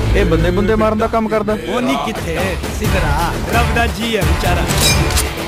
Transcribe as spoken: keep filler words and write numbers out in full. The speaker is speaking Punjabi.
ਇਹ ਬੰਦੇ ਬੰਦੇ ਮਾਰਨ ਦਾ ਕੰਮ ਕਰਦਾ। ਉਹ ਨਹੀਂ ਕਿੱਥੇ ਸਿਧਰਾ ਰੱਬ ਦਾ ਜੀ ਹੈ ਵਿਚਾਰਾ।